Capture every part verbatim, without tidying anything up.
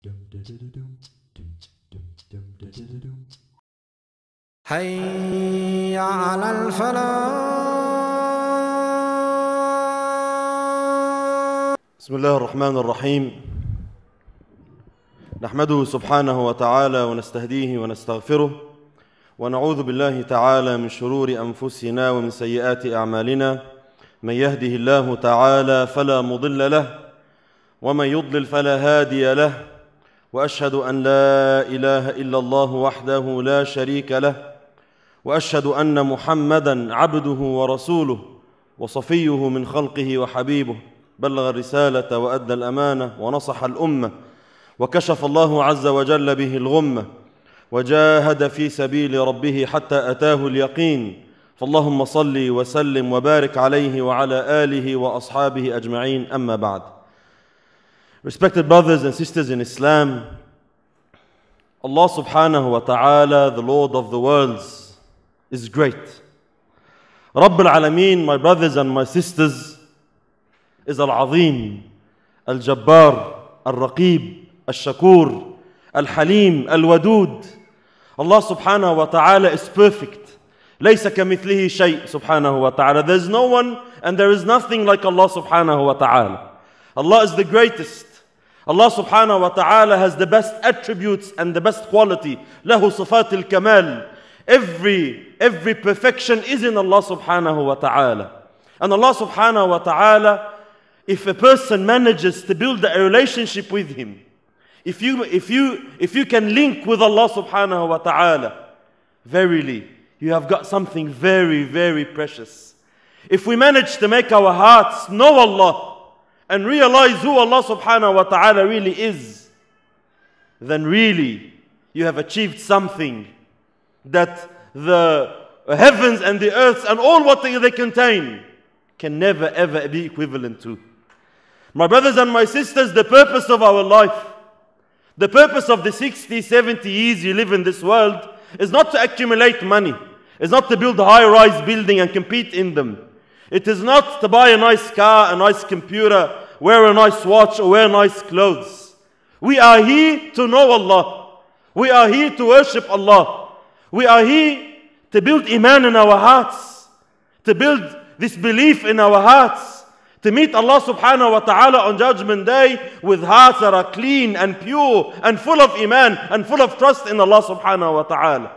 حي على الفلاح. بسم الله الرحمن الرحيم. نحمده سبحانه وتعالى ونستهديه ونستغفره ونعوذ بالله تعالى من شرور أنفسنا ومن سيئات أعمالنا. من يهده الله تعالى فلا مضل له ومن يضلل فلا هادي له، وأشهد أن لا إله إلا الله وحده لا شريك له، وأشهد أن محمدًا عبده ورسوله وصفيه من خلقه وحبيبه، بلغ الرسالة وأدى الأمانة ونصح الأمة وكشف الله عز وجل به الغمة، وجاهد في سبيل ربه حتى أتاه اليقين. فاللهم صل وسلم وبارك عليه وعلى آله وأصحابه أجمعين. أما بعد. Respected brothers and sisters in Islam, Allah subhanahu wa ta'ala, the Lord of the worlds, is great. Rabb al-Alameen, my brothers and my sisters, is Al-Azim, Al-Jabbar, Al-Raqib, Al-Shakur, Al-Halim, Al-Wadud. Allah subhanahu wa ta'ala is perfect. ليس كمثله شيء سبحانه وتعالى. There is no one and there is nothing like Allah subhanahu wa ta'ala. Allah is the greatest. Allah subhanahu wa ta'ala has the best attributes and the best quality. له صفات الكمال. Every, every perfection is in Allah subhanahu wa ta'ala. And Allah subhanahu wa ta'ala, if a person manages to build a relationship with Him, if you, if you, if you can link with Allah subhanahu wa ta'ala, verily, you have got something very, very precious. If we manage to make our hearts know Allah and realize who Allah subhanahu wa ta'ala really is, then really you have achieved something that the heavens and the earths and all what they, they contain can never ever be equivalent to. My brothers and my sisters, the purpose of our life, the purpose of the sixty, seventy years you live in this world is not to accumulate money. It's not to build a high-rise building and compete in them. It is not to buy a nice car, a nice computer, wear a nice watch, or wear nice clothes. We are here to know Allah. We are here to worship Allah. We are here to build iman in our hearts, to build this belief in our hearts, to meet Allah subhanahu wa ta'ala on Judgment Day with hearts that are clean and pure and full of iman and full of trust in Allah subhanahu wa ta'ala.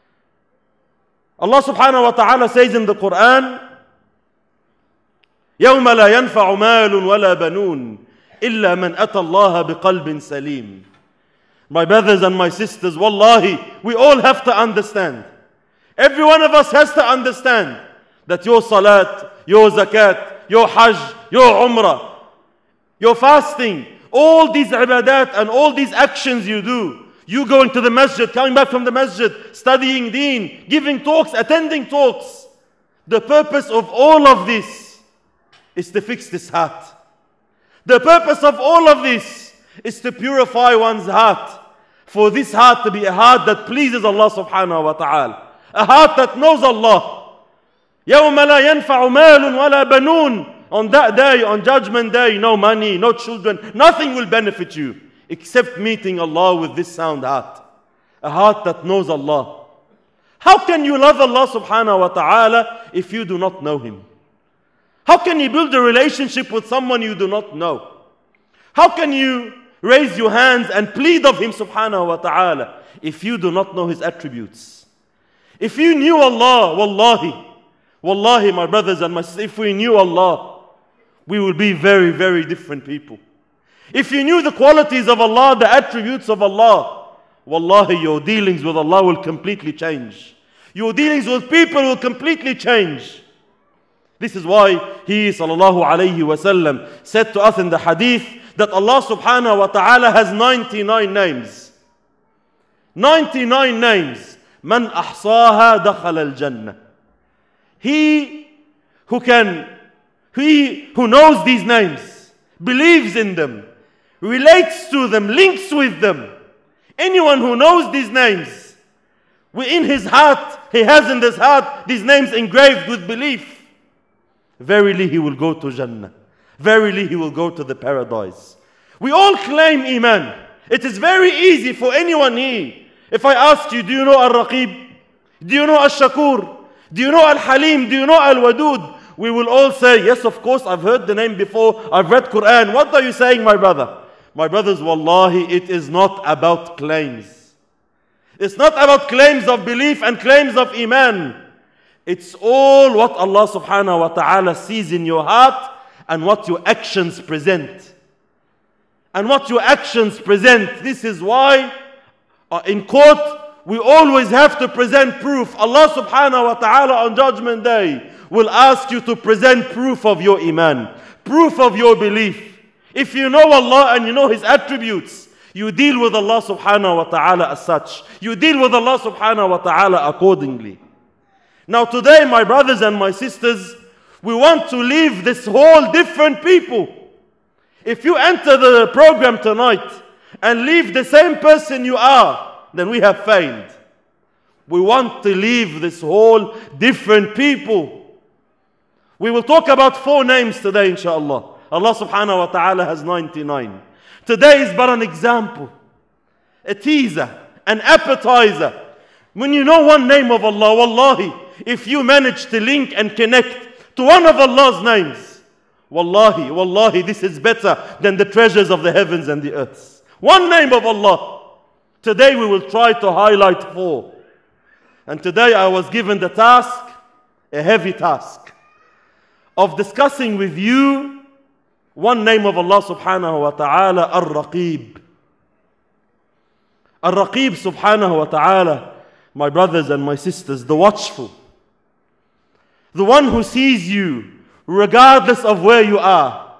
Allah subhanahu wa ta'ala says in the Quran, يَوْمَ لَا يَنْفَعُ مَالٌ وَلَا بَنُونَ إِلَّا مَنْ أَتَى اللَّهَ بِقَلْبٍ سَلِيمٍ. My brothers and my sisters, wallahi, we all have to understand. Every one of us has to understand that your salat, your zakat, your hajj, your umrah, your fasting, all these ibadat and all these actions you do, you going to the masjid, coming back from the masjid, studying deen, giving talks, attending talks. The purpose of all of this is to fix this heart. The purpose of all of this is to purify one's heart. For this heart to be a heart that pleases Allah subhanahu wa ta'ala. A heart that knows Allah. يَوْمَ لَا يَنْفَعُ مَالٌ وَلَا بَنُونَ. On that day, on Judgment Day, no money, no children, nothing will benefit you except meeting Allah with this sound heart. A heart that knows Allah. How can you love Allah subhanahu wa ta'ala if you do not know Him? How can you build a relationship with someone you do not know? How can you raise your hands and plead of Him subhanahu wa ta'ala if you do not know His attributes? If you knew Allah, wallahi, wallahi my brothers and my sisters, if we knew Allah, we would be very, very different people. If you knew the qualities of Allah, the attributes of Allah, wallahi, your dealings with Allah will completely change. Your dealings with people will completely change. This is why He sallallahu alayhi wa sallam said to us in the hadith that Allah subhanahu wa ta'ala has ninety-nine names. ninety-nine names. Man ahsaha dakhal al-jannah. He who can, he who knows these names, believes in them, relates to them, links with them. Anyone who knows these names, in his heart, he has in his heart these names engraved with belief, verily he will go to Jannah. Verily he will go to the paradise. We all claim Iman. It is very easy for anyone here. If I ask you, do you know Al-Raqib? Do you know Al-Shakur? Do you know Al-Halim? Do you know Al-Wadud? We will all say, yes, of course, I've heard the name before. I've read Quran. What are you saying, my brother? My brothers, wallahi, it is not about claims. It's not about claims of belief and claims of iman. It's all what Allah subhanahu wa ta'ala sees in your heart and what your actions present. And what your actions present. This is why uh, in court we always have to present proof. Allah subhanahu wa ta'ala on Judgment Day will ask you to present proof of your iman, proof of your belief. If you know Allah and you know His attributes, you deal with Allah subhanahu wa ta'ala as such. You deal with Allah subhanahu wa ta'ala accordingly. Now today, my brothers and my sisters, we want to leave this whole different people. If you enter the program tonight and leave the same person you are, then we have failed. We want to leave this whole different people. We will talk about four names today, inshallah. Allah subhanahu wa ta'ala has ninety-nine. Today is but an example, a teaser, an appetizer. When you know one name of Allah, wallahi, if you manage to link and connect to one of Allah's names, wallahi, wallahi, this is better than the treasures of the heavens and the earth. One name of Allah. Today we will try to highlight four. And today I was given the task, a heavy task, of discussing with you one name of Allah subhanahu wa ta'ala, Ar-Raqib. Ar-Raqib subhanahu wa ta'ala, my brothers and my sisters, the watchful. The one who sees you regardless of where you are.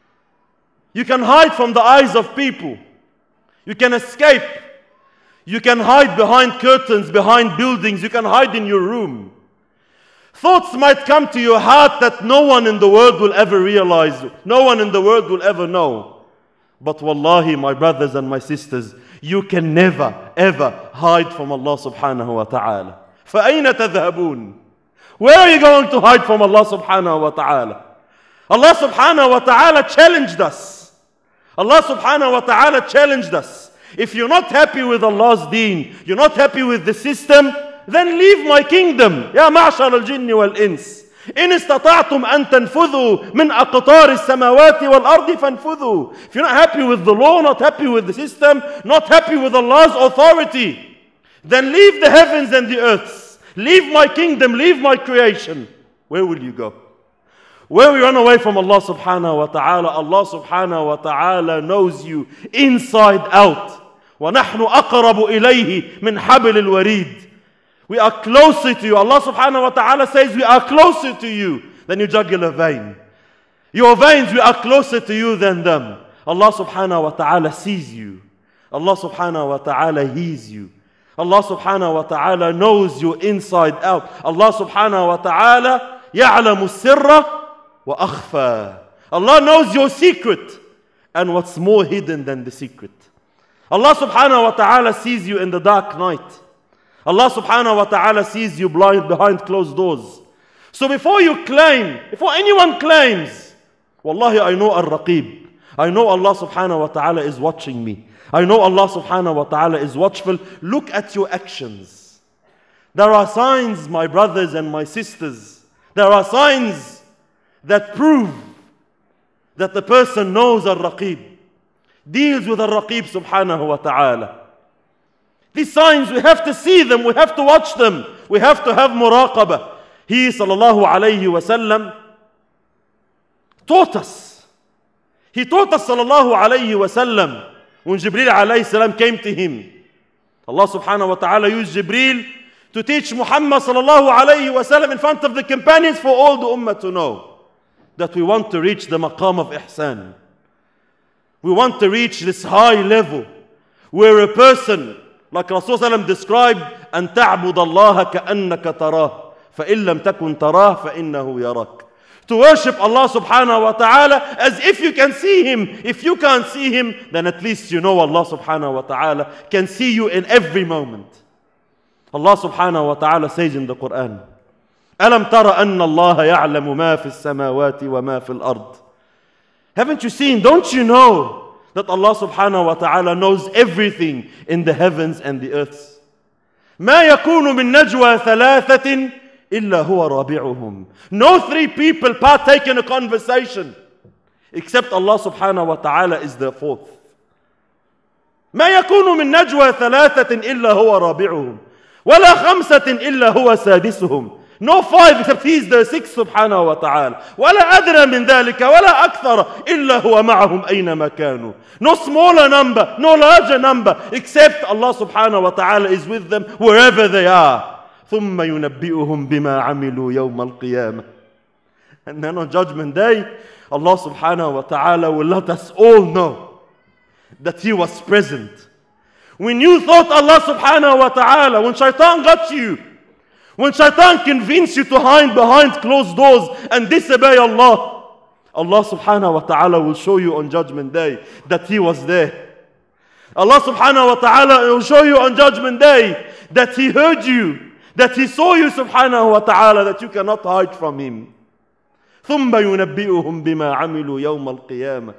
You can hide from the eyes of people. You can escape. You can hide behind curtains, behind buildings. You can hide in your room. Thoughts might come to your heart that no one in the world will ever realize. No one in the world will ever know. But wallahi, my brothers and my sisters, you can never, ever hide from Allah subhanahu wa ta'ala. فَأَيْنَ تَذْهَبُونَ? Where are you going to hide from Allah subhanahu wa ta'ala? Allah subhanahu wa ta'ala challenged us. Allah subhanahu wa ta'ala challenged us. If you're not happy with Allah's deen, you're not happy with the system, then leave my kingdom. يا معشر الجن والإنس إن استطعتم أن تنفذوا من أقطار السماوات والأرض فانفذوا. If you're not happy with the law, not happy with the system, not happy with Allah's authority, then leave the heavens and the earths. Leave my kingdom, leave my creation. Where will you go? Where we run away from Allah subhanahu wa ta'ala, Allah subhanahu wa ta'ala knows you inside out. وَنَحْنُ أَقْرَبُ إِلَيْهِ مِنْ حَبِلِ الْوَرِيدِ. We are closer to you. Allah subhanahu wa ta'ala says we are closer to you than your jugular vein. Your veins, we are closer to you than them. Allah subhanahu wa ta'ala sees you. Allah subhanahu wa ta'ala hears you. Allah subhanahu wa ta'ala knows you inside out. Allah subhanahu wa ta'ala يَعْلَمُ السِّرَّ وَأَخْفَى. Allah knows your secret and what's more hidden than the secret. Allah subhanahu wa ta'ala sees you in the dark night. Allah subhanahu wa ta'ala sees you blind behind closed doors. So before you claim, before anyone claims, wallahi, I know Ar-Raqib. I know Allah subhanahu wa ta'ala is watching me. I know Allah subhanahu wa ta'ala is watchful. Look at your actions. There are signs, my brothers and my sisters. There are signs that prove that the person knows Ar-Raqib, deals with Ar-Raqib subhanahu wa ta'ala. These signs, we have to see them, we have to watch them, we have to have muraqabah. He sallallahu alayhi wa sallam taught us. He taught us sallallahu alayhi wa sallam when Jibreel alayhi salam came to him. Allah subhanahu wa ta'ala used Jibreel to teach Muhammad sallallahu alayhi wa sallam in front of the companions for all the ummah to know that we want to reach the maqam of ihsan. We want to reach this high level where a person, like Rasulullah described, أن تعبد الله كأنك تراه فإن لم تكن تراه فإنه يراك. To worship Allah subhanahu wa ta'ala as if you can see Him. If you can't see Him, then at least you know Allah subhanahu wa ta'ala can see you in every moment. Allah subhanahu wa ta'ala says in the Quran, أَلَمْ تَرَ أَنَّ اللَّهَ يَعْلَمُ مَا فِي السَّمَاوَاتِ وَمَا فِي الْأَرْضِ. Haven't you seen, don't you know that Allah subhanahu wa ta'ala knows everything in the heavens and the earths. ما يكون من نجوى ثلاثة إلا هو رابعهم. No three people partake in a conversation except Allah subhanahu wa ta'ala is their fourth. ما يكون من نجوى ثلاثة إلا هو رابعهم ولا خمسة إلا هو سادسهم. No five except he is the sixth subhanahu wa ta'ala. ولا أدنى من ذلك ولا أكثر إلا هو معهم أينما كانوا. No smaller number, no larger number except Allah subhanahu wa ta'ala is with them wherever they are. ثم ينبئهم بما عملوا يوم القيامة. And then on Judgment Day, Allah subhanahu wa ta'ala will let us all know that He was present. When you thought Allah subhanahu wa ta'ala, when shaitan got you, when shaitan convinced you to hide behind closed doors and disobey Allah, Allah subhanahu wa ta'ala will show you on Judgment Day that He was there. Allah subhanahu wa ta'ala will show you on Judgment Day that He heard you, that He saw you subhanahu wa ta'ala, that you cannot hide from Him. ثم ينبئهم بما عملوا يوم القيامة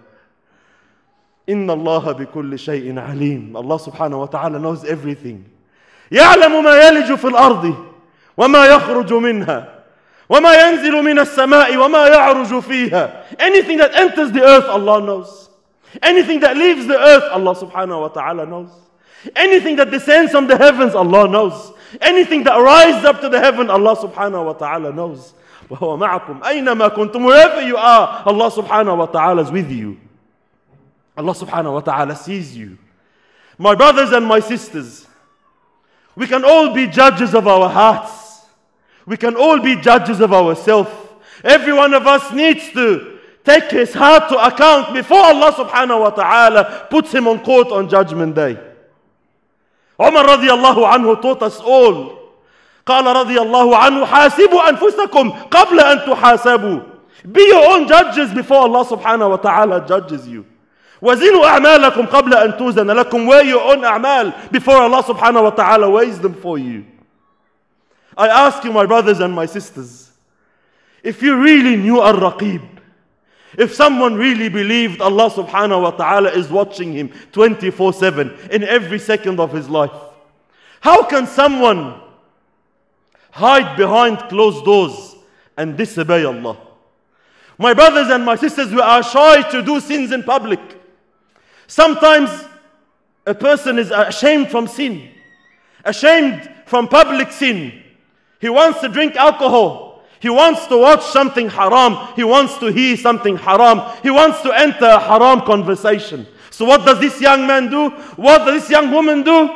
إن الله بكل شيء عليم. Allah subhanahu wa ta'ala knows everything. يعلم ما يلج في الأرض وما يخرج منها وما ينزل من السماء وما يعرج فيها. Anything that enters the earth, Allah knows. Anything that leaves the earth, Allah subhanahu wa ta'ala knows. Anything that descends from the heavens, Allah knows. Anything that rises up to the heaven, Allah subhanahu wa ta'ala knows. وَهُوَ مَعَكُمْ أَيْنَمَا كُنْتُمْ. Wherever you are, Allah subhanahu wa ta'ala is with you. Allah subhanahu wa ta'ala sees you. My brothers and my sisters, we can all be judges of our hearts. We can all be judges of ourselves. Every one of us needs to take his heart to account before Allah subhanahu wa ta'ala puts him on court on Judgment Day. Umar radiallahu anhu taught us all. قال رضي الله عنه حاسبوا أنفسكم قبل أن تحاسبوا. Be your own judges before Allah subhanahu wa ta'ala judges you. وزنوا أعمالكم قبل أن توزن لكم. Weigh your own أعمال before Allah subhanahu wa ta'ala weighs them for you. I ask you, my brothers and my sisters, if you really knew Ar-Raqib, if someone really believed Allah subhanahu wa ta'ala is watching him twenty-four seven in every second of his life, how can someone hide behind closed doors and disobey Allah? My brothers and my sisters, we are shy to do sins in public. Sometimes a person is ashamed from sin, ashamed from public sin. He wants to drink alcohol. He wants to watch something haram. He wants to hear something haram. He wants to enter a haram conversation. So what does this young man do? What does this young woman do?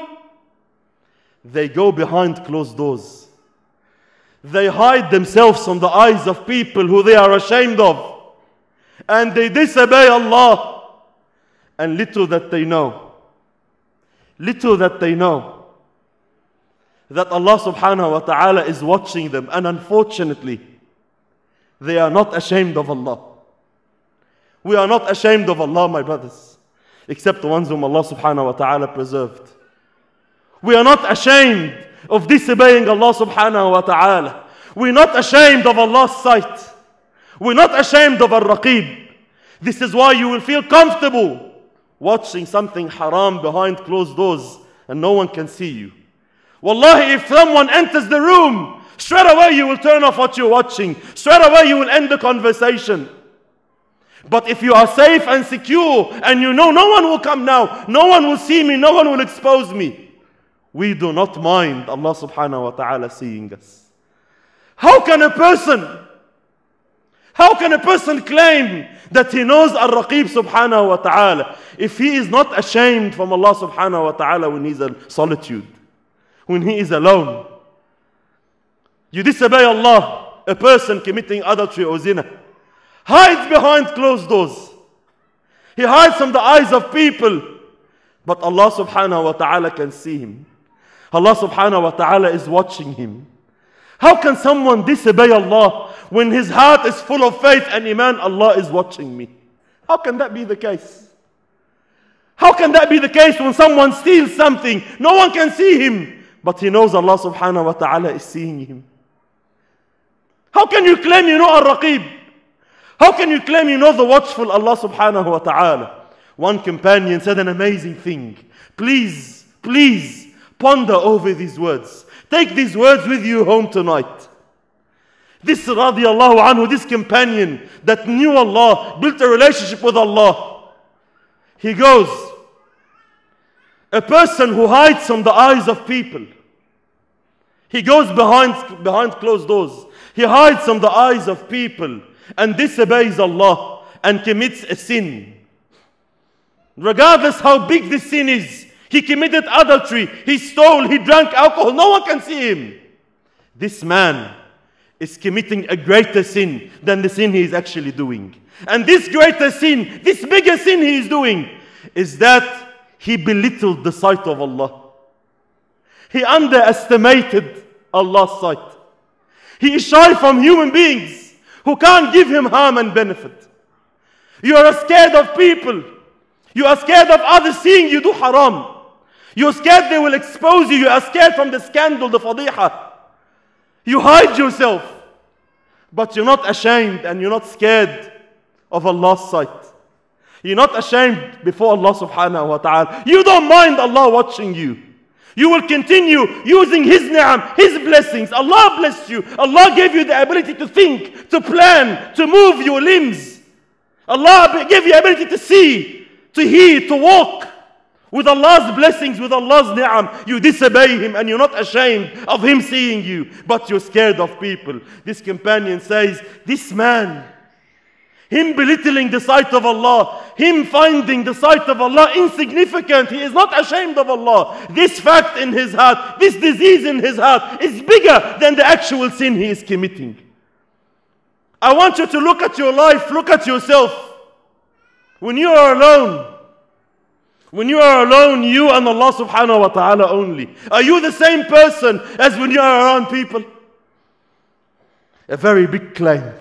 They go behind closed doors. They hide themselves from the eyes of people who they are ashamed of. And they disobey Allah. And little that they know, little that they know, that Allah subhanahu wa ta'ala is watching them. And unfortunately, they are not ashamed of Allah. We are not ashamed of Allah, my brothers, except the ones whom Allah subhanahu wa ta'ala preserved. We are not ashamed of disobeying Allah subhanahu wa ta'ala. We're not ashamed of Allah's sight. We're not ashamed of Ar-Raqib. This is why you will feel comfortable watching something haram behind closed doors and no one can see you. Wallahi, if someone enters the room, straight away you will turn off what you're watching. Straight away you will end the conversation. But if you are safe and secure and you know no one will come now, no one will see me, no one will expose me, we do not mind Allah subhanahu wa ta'ala seeing us. How can a person, how can a person claim that he knows Ar-Raqib subhanahu wa ta'ala if he is not ashamed from Allah subhanahu wa ta'ala when he's in solitude, when he is alone? You disobey Allah, a person committing adultery or zina hides behind closed doors. He hides from the eyes of people, but Allah subhanahu wa ta'ala can see him. Allah subhanahu wa ta'ala is watching him. How can someone disobey Allah when his heart is full of faith and iman? Allah is watching me. How can that be the case? How can that be the case when someone steals something? No one can see him, but he knows Allah subhanahu wa ta'ala is seeing him. How can you claim you know Ar-Raqib? How can you claim you know the watchful Allah subhanahu wa ta'ala One companion said an amazing thing. Please, please ponder over these words. Take these words with you home tonight. This radiallahu anhu, this companion that knew Allah, built a relationship with Allah. He goes, a person who hides from the eyes of people. He goes behind, behind closed doors. He hides from the eyes of people and disobeys Allah and commits a sin. Regardless how big the sin is, he committed adultery, he stole, he drank alcohol, no one can see him. This man is committing a greater sin than the sin he is actually doing. And this greater sin, this bigger sin he is doing, is that he belittled the sight of Allah. He underestimated Allah's sight. He is shy from human beings who can't give him harm and benefit. You are scared of people. You are scared of others seeing you do haram. You are scared they will expose you. You are scared from the scandal, the fadiha. You hide yourself. But you're not ashamed and you're not scared of Allah's sight. You're not ashamed before Allah subhanahu wa ta'ala. You don't mind Allah watching you. You will continue using His ni'am, His blessings. Allah blessed you. Allah gave you the ability to think, to plan, to move your limbs. Allah gave you the ability to see, to hear, to walk. With Allah's blessings, with Allah's ni'am, you disobey Him and you're not ashamed of Him seeing you, but you're scared of people. This companion says, this man, him belittling the sight of Allah, him finding the sight of Allah insignificant, he is not ashamed of Allah. This fact in his heart, this disease in his heart is bigger than the actual sin he is committing. I want you to look at your life, look at yourself. When you are alone, when you are alone, you and Allah subhanahu wa ta'ala only. Are you the same person as when you are around people? A very big claim.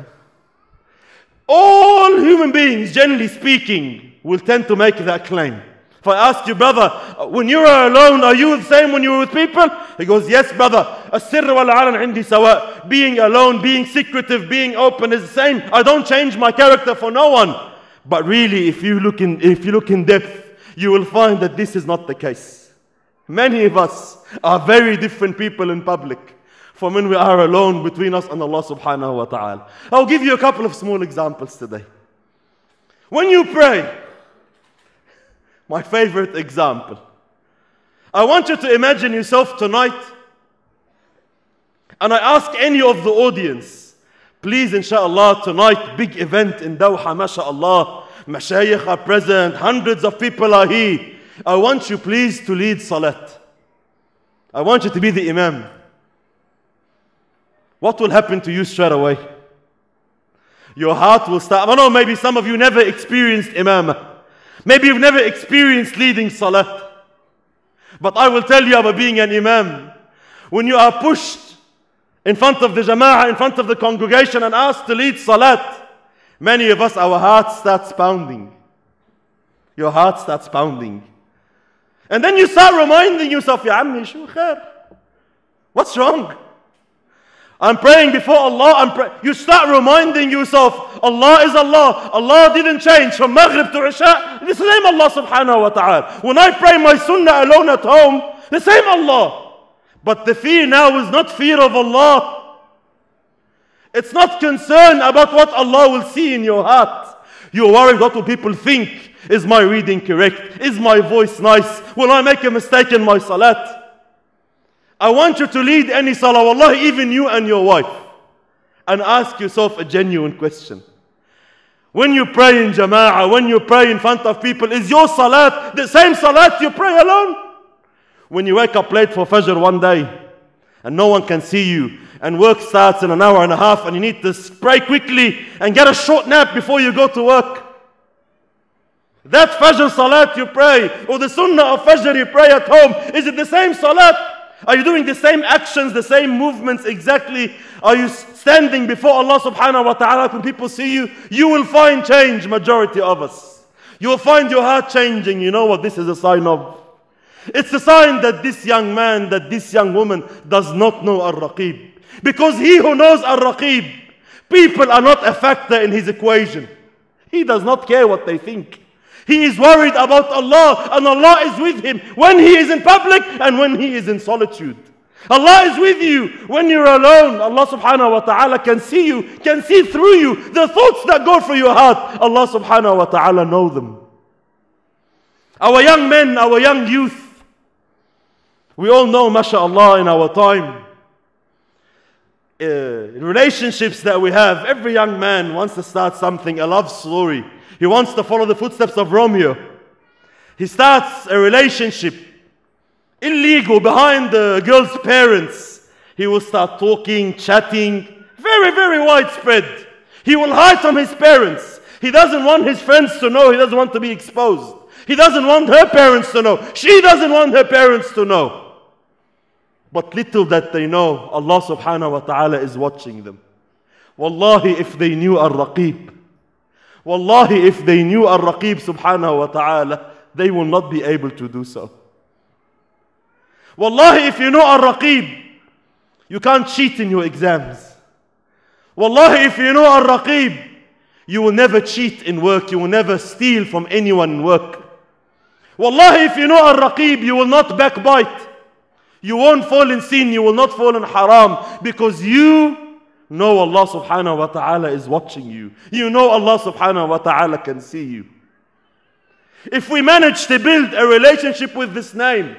All human beings, generally speaking, will tend to make that claim. If I ask you, brother, when you are alone, are you the same when you are with people? He goes, yes, brother. السر والعلن عندي سواء. Being alone, being secretive, being open is the same. I don't change my character for no one. But really, if you look in, if you look in depth, you will find that this is not the case. Many of us are very different people in public from when we are alone between us and Allah subhanahu wa ta'ala. I'll give you a couple of small examples today. When you pray, my favorite example, I want you to imagine yourself tonight, and I ask any of the audience, please, inshallah, tonight, big event in Doha, mashallah, mashayikh are present, hundreds of people are here. I want you, please, to lead salat. I want you to be the imam. What will happen to you straight away? Your heart will start. I know maybe some of you never experienced imamah. Maybe you've never experienced leading salat. But I will tell you about being an imam. When you are pushed in front of the jama'ah, in front of the congregation and asked to lead salat, many of us, our heart starts pounding. Your heart starts pounding. And then you start reminding yourself, Ya ammi, shu khair? What's wrong? I'm praying before Allah. I'm pray you start reminding yourself, Allah is Allah. Allah didn't change from Maghrib to Isha. The same Allah subhanahu wa ta'ala. When I pray my sunnah alone at home, the same Allah. But the fear now is not fear of Allah. It's not concern about what Allah will see in your heart. You're worried what will people think. Is my reading correct? Is my voice nice? Will I make a mistake in my salat? I want you to lead any salah, wallahi, even you and your wife, and ask yourself a genuine question. When you pray in jama'ah, when you pray in front of people, is your salat the same salat you pray alone? When you wake up late for Fajr one day, and no one can see you, and work starts in an hour and a half, and you need to pray quickly and get a short nap before you go to work. That Fajr salat you pray, or the sunnah of Fajr you pray at home, is it the same salat? Are you doing the same actions, the same movements exactly? Are you standing before Allah subhanahu wa ta'ala when people see you? You will find change, majority of us. You will find your heart changing. You know what this is a sign of? It's a sign that this young man, that this young woman does not know Ar-Raqib. Because he who knows Ar-Raqib, people are not a factor in his equation. He does not care what they think. He is worried about Allah, and Allah is with him when he is in public and when he is in solitude. Allah is with you when you're alone. Allah subhanahu wa ta'ala can see you, can see through you. The thoughts that go through your heart, Allah subhanahu wa ta'ala know them. Our young men, our young youth, we all know, mashallah, in our time, uh, relationships that we have. Every young man wants to start something, a love story. He wants to follow the footsteps of Romeo. He starts a relationship, illegal, behind the girl's parents. He will start talking, chatting, very, very widespread. He will hide from his parents. He doesn't want his friends to know. He doesn't want to be exposed. He doesn't want her parents to know. She doesn't want her parents to know. But little that they know, Allah subhanahu wa ta'ala is watching them. Wallahi, if they knew Ar-Raqib, Wallahi, if they knew Ar-Raqib subhanahu wa ta'ala, they will not be able to do so. Wallahi, if you know Ar-Raqib, you can't cheat in your exams. Wallahi, if you know Ar-Raqib, you will never cheat in work. You will never steal from anyone in work. Wallahi, if you know Ar-Raqib, you will not backbite. You won't fall in sin. You will not fall in haram, because you know Allah subhanahu wa ta'ala is watching you. You know Allah subhanahu wa ta'ala can see you. If we manage to build a relationship with this name,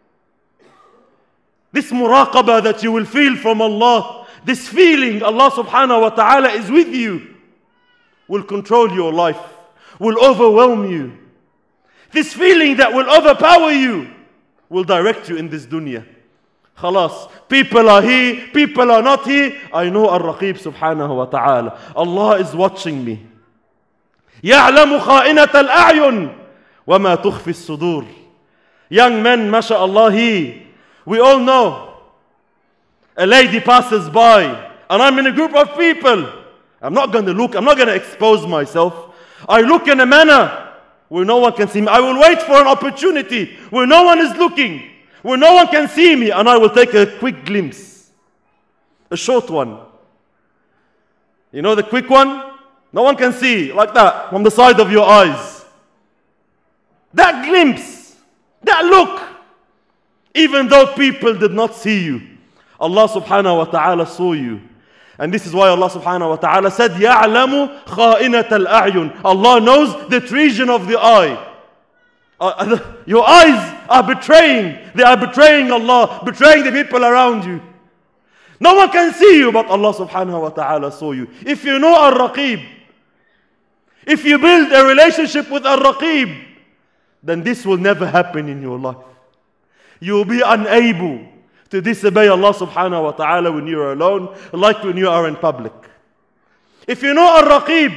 this muraqabah that you will feel from Allah, this feeling Allah subhanahu wa ta'ala is with you, will control your life, will overwhelm you. This feeling that will overpower you will direct you in this dunya. Khalas, people are here, people are not here. I know Ar-Raqib subhanahu wa ta'ala. Allah is watching me. يَعْلَمُ خَائِنَةَ الْأَعْيُنِ وَمَا تُخْفِي الصُّدُورِ. Young men, mashallah, here, we all know a lady passes by and I'm in a group of people. I'm not going to look, I'm not going to expose myself. I look in a manner where no one can see me. I will wait for an opportunity where no one is looking, where no one can see me, and I will take a quick glimpse. A short one. You know the quick one? No one can see, like that, from the side of your eyes. That glimpse, that look, even though people did not see you, Allah subhanahu wa ta'ala saw you. And this is why Allah subhanahu wa ta'ala said, يَعْلَمُ خَائِنَةَ الْأَعْيُنِ. Allah knows the treason of the eye. Uh, your eyes are betraying. They are betraying Allah, betraying the people around you. No one can see you, but Allah subhanahu wa ta'ala saw you. If you know Ar-Raqib, if you build a relationship with Ar-Raqib, then this will never happen in your life. You will be unable to disobey Allah subhanahu wa ta'ala when you are alone, like when you are in public. If you know Ar-Raqib,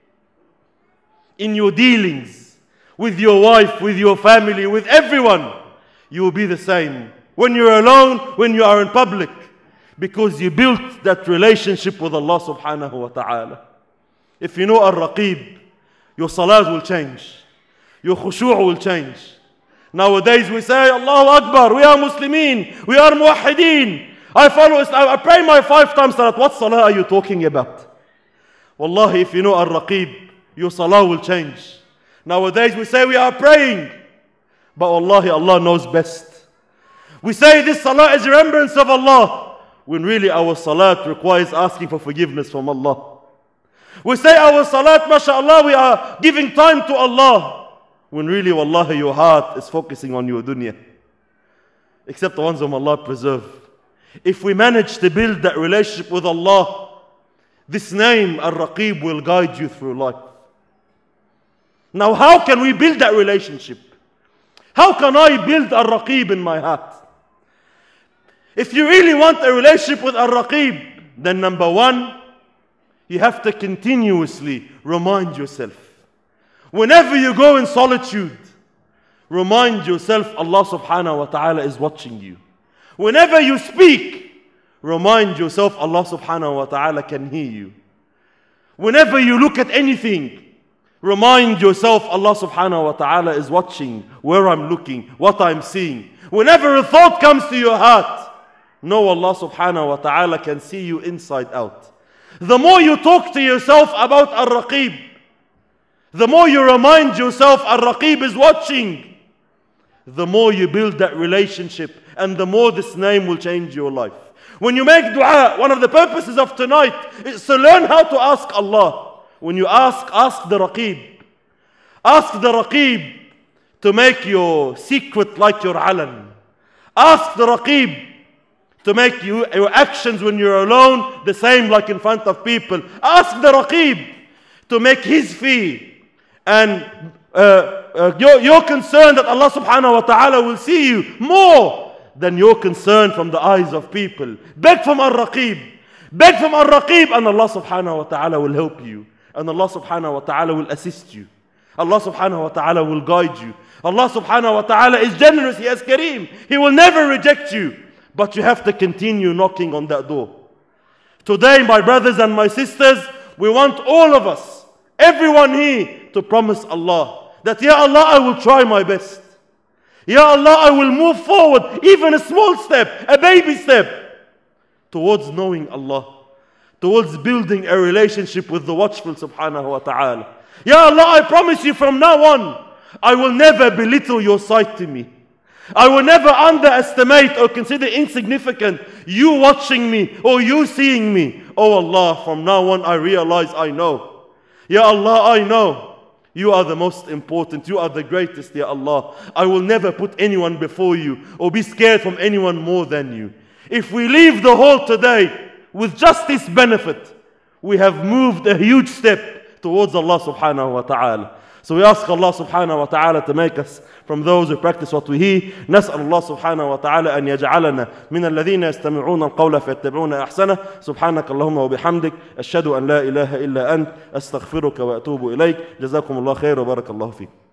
in your dealings with your wife, with your family, with everyone, you will be the same. When you're alone, when you are in public, because you built that relationship with Allah subhanahu wa ta'ala. If you know Ar-Raqib, your salat will change. Your khushu' will change. Nowadays we say, Allahu Akbar, we are Muslimin, we are Muwahideen. I follow Islam, I pray my five times salat. What salah are you talking about? Wallahi, if you know Ar-Raqib, your salah will change. Nowadays we say we are praying, but wallahi, Allah knows best. We say this salah is remembrance of Allah, when really our salat requires asking for forgiveness from Allah. We say our salat, mashallah, we are giving time to Allah, when really, wallahi, your heart is focusing on your dunya. Except the ones whom Allah preserve. If we manage to build that relationship with Allah, this name, Ar-Raqib, will guide you through life. Now, how can we build that relationship? How can I build Ar-Raqib in my heart? If you really want a relationship with Ar-Raqib, then number one, you have to continuously remind yourself. Whenever you go in solitude, remind yourself Allah subhanahu wa ta'ala is watching you. Whenever you speak, remind yourself Allah subhanahu wa ta'ala can hear you. Whenever you look at anything, remind yourself Allah subhanahu wa ta'ala is watching where I'm looking, what I'm seeing. Whenever a thought comes to your heart, know Allah subhanahu wa ta'ala can see you inside out. The more you talk to yourself about Ar-Raqib, the more you remind yourself Ar-Raqib is watching, the more you build that relationship, and the more this name will change your life. When you make dua, one of the purposes of tonight is to learn how to ask Allah. When you ask, ask the Raqib. Ask the Raqib to make your secret like your alan. Ask the Raqib to make you, your actions when you're alone the same like in front of people. Ask the Raqib to make his fee. And uh, uh, you're, you're concerned that Allah subhanahu wa ta'ala will see you more than you're concerned from the eyes of people. Beg from Ar-Raqib. Beg from Ar-Raqib, and Allah subhanahu wa ta'ala will help you. And Allah subhanahu wa ta'ala will assist you. Allah subhanahu wa ta'ala will guide you. Allah subhanahu wa ta'ala is generous, He is Kareem. He will never reject you. But you have to continue knocking on that door. Today, my brothers and my sisters, we want all of us, everyone here, to promise Allah that, Ya Allah, I will try my best. Ya Allah, I will move forward, even a small step, a baby step, towards knowing Allah, towards building a relationship with the watchful subhanahu wa ta'ala. Ya Allah, I promise you from now on, I will never belittle your sight to me. I will never underestimate or consider insignificant you watching me or you seeing me. Oh Allah, from now on I realize I know. Ya Allah, I know. You are the most important. You are the greatest, Ya Allah. I will never put anyone before you or be scared from anyone more than you. If we leave the hall today with just this benefit, we have moved a huge step towards Allah subhanahu wa ta'ala. So we ask Allah subhanahu wa ta'ala to make us from those who practice what we hear. نسأل الله سبحانه وتعالى أن يجعلنا من الذين يستمعون القول فيتبعون أحسنه. سبحانك اللهم وبحمدك أشهد أن لا إله إلا أنت أستغفرك وأتوب إليك. جزاكم الله خير وبارك الله فيكم.